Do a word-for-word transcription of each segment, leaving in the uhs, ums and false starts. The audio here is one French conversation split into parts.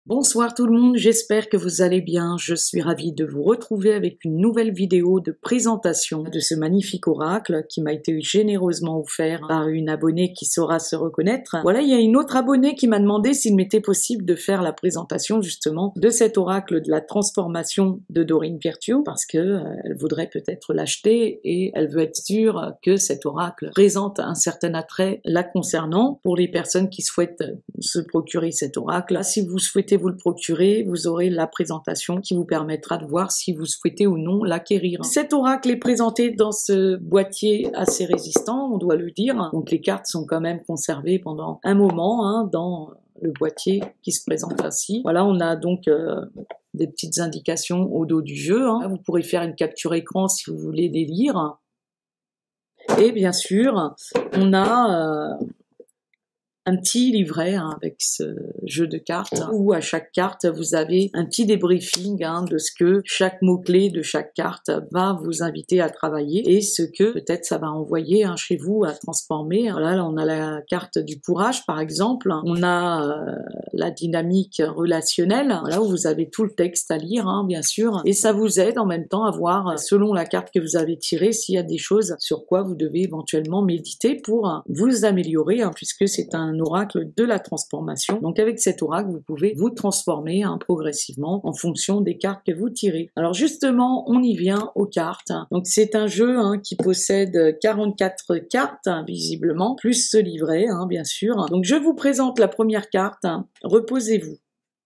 Bonsoir tout le monde, j'espère que vous allez bien. Je suis ravie de vous retrouver avec une nouvelle vidéo de présentation de ce magnifique oracle qui m'a été généreusement offert par une abonnée qui saura se reconnaître. Voilà, il y a une autre abonnée qui m'a demandé s'il m'était possible de faire la présentation justement de cet oracle de la transformation de Dorine Virtue parce que euh, elle voudrait peut-être l'acheter et elle veut être sûre que cet oracle présente un certain attrait la concernant. Pour les personnes qui souhaitent se procurer cet oracle, si vous souhaitez vous le procurer, vous aurez la présentation qui vous permettra de voir si vous souhaitez ou non l'acquérir. Cet oracle est présenté dans ce boîtier assez résistant, on doit le dire. Donc les cartes sont quand même conservées pendant un moment hein, dans le boîtier qui se présente ainsi. Voilà, on a donc euh, des petites indications au dos du jeu. Hein. Vous pourrez faire une capture écran si vous voulez les lire. Et bien sûr, on a... Euh, un petit livret hein, avec ce jeu de cartes où à chaque carte vous avez un petit débriefing hein, de ce que chaque mot-clé de chaque carte va vous inviter à travailler et ce que peut-être ça va envoyer hein, chez vous à transformer. Voilà, là on a la carte du courage par exemple, on a euh, la dynamique relationnelle, voilà, où vous avez tout le texte à lire hein, bien sûr et ça vous aide en même temps à voir selon la carte que vous avez tirée s'il y a des choses sur quoi vous devez éventuellement méditer pour vous améliorer hein, puisque c'est un oracle de la transformation. Donc avec cet oracle, vous pouvez vous transformer hein, progressivement en fonction des cartes que vous tirez. Alors justement, on y vient aux cartes. Donc c'est un jeu hein, qui possède quarante-quatre cartes, hein, visiblement, plus ce livret, hein, bien sûr. Donc je vous présente la première carte. Hein. Reposez-vous.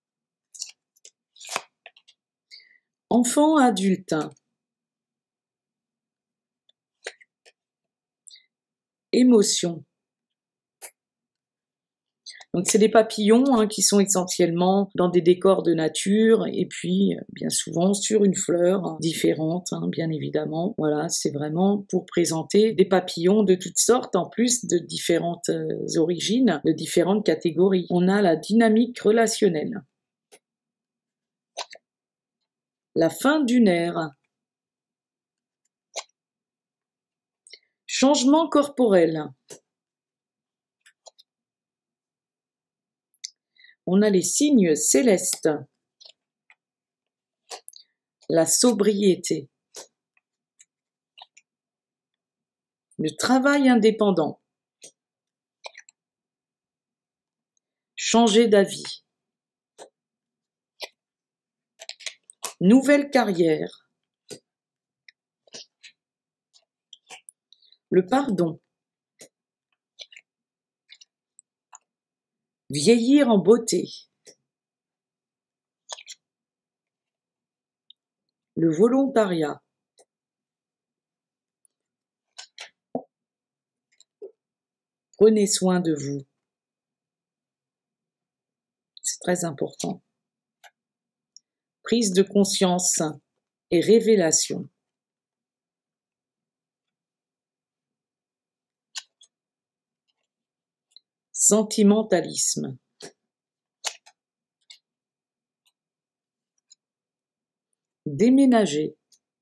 Enfant adulte. Émotion. Donc c'est des papillons hein, qui sont essentiellement dans des décors de nature et puis bien souvent sur une fleur hein, différente, hein, bien évidemment. Voilà, c'est vraiment pour présenter des papillons de toutes sortes, en plus de différentes euh, origines, de différentes catégories. On a la dynamique relationnelle. La fin d'une ère. Changement corporel. On a les signes célestes. La sobriété. Le travail indépendant. Changer d'avis. Nouvelle carrière. Le pardon. Vieillir en beauté. Le volontariat. Prenez soin de vous. C'est très important. Prise de conscience et révélation. Sentimentalisme. Déménager.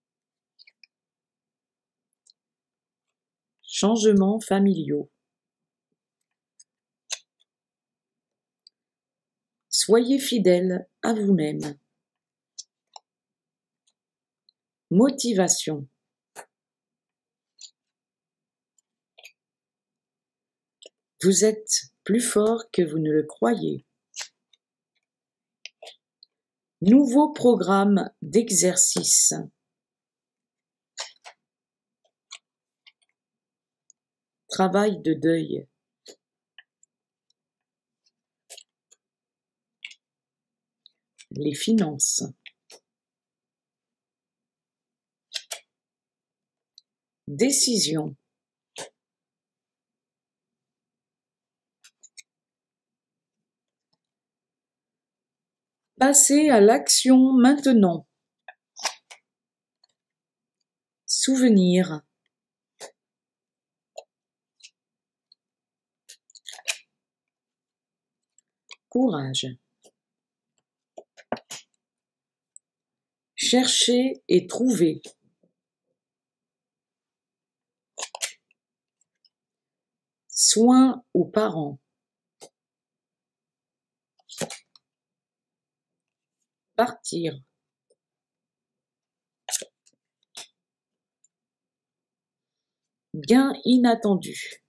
Changements familiaux. Soyez fidèle à vous-même. Motivation. Vous êtes plus fort que vous ne le croyez. Nouveau programme d'exercice. Travail de deuil. Les finances. Décision. Passez à l'action maintenant. Souvenir. Courage. Chercher et trouver. Soins aux parents. Partir. Gain inattendu.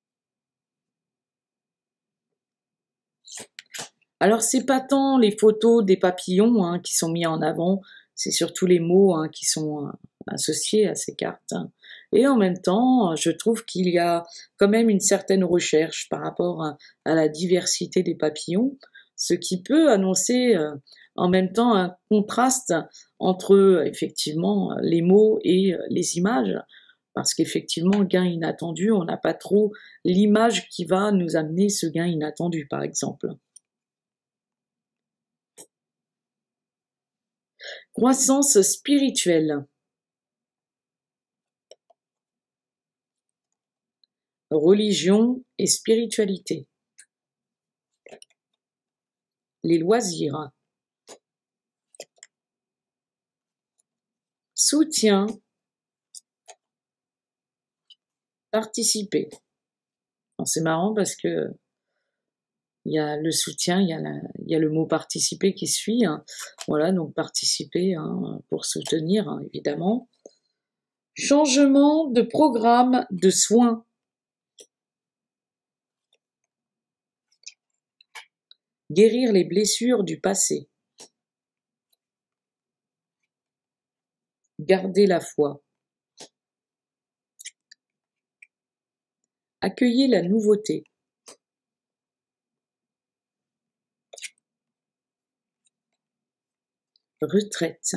Alors c'est pas tant les photos des papillons hein, qui sont mis en avant, c'est surtout les mots hein, qui sont euh, associés à ces cartes. Et en même temps, je trouve qu'il y a quand même une certaine recherche par rapport à, à la diversité des papillons, ce qui peut annoncer euh, en même temps un contraste entre effectivement les mots et les images, parce qu'effectivement, gain inattendu, on n'a pas trop l'image qui va nous amener ce gain inattendu, par exemple. Croissance spirituelle. Religion et spiritualité. Les loisirs. Soutien. Participer. C'est marrant parce que il y a le soutien, il y a, la, il y a le mot participer qui suit. Hein. Voilà, donc participer hein, pour soutenir, hein, évidemment. Changement de programme de soins. Guérir les blessures du passé. Garder la foi. Accueillir la nouveauté. Retraite.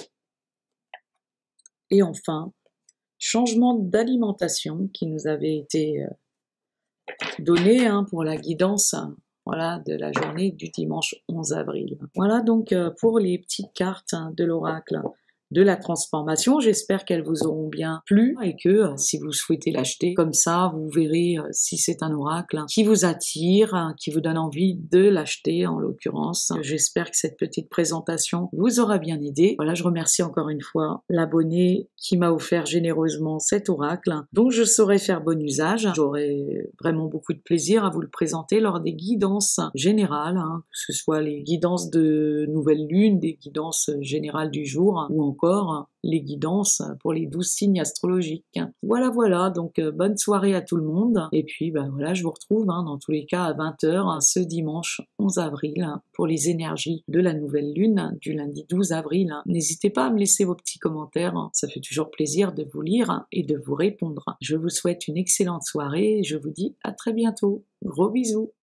Et enfin, changement d'alimentation qui nous avait été donné hein, pour la guidance hein, voilà, de la journée du dimanche onze avril. Voilà donc euh, pour les petites cartes hein, de l'oracle de la transformation. J'espère qu'elles vous auront bien plu et que euh, si vous souhaitez l'acheter, comme ça, vous verrez euh, si c'est un oracle hein, qui vous attire, hein, qui vous donne envie de l'acheter en l'occurrence. J'espère que cette petite présentation vous aura bien aidé. Voilà, je remercie encore une fois l'abonné qui m'a offert généreusement cet oracle, dont je saurai faire bon usage. J'aurai vraiment beaucoup de plaisir à vous le présenter lors des guidances générales, hein, que ce soit les guidances de nouvelle lune, des guidances générales du jour, ou encore les guidances pour les douze signes astrologiques. Voilà, voilà, donc euh, bonne soirée à tout le monde. Et puis, ben voilà, je vous retrouve hein, dans tous les cas à vingt heures hein, ce dimanche onze avril hein, pour les énergies de la nouvelle lune hein, du lundi douze avril. Hein. N'hésitez pas à me laisser vos petits commentaires, hein, ça fait toujours plaisir de vous lire hein, et de vous répondre. Je vous souhaite une excellente soirée et je vous dis à très bientôt. Gros bisous.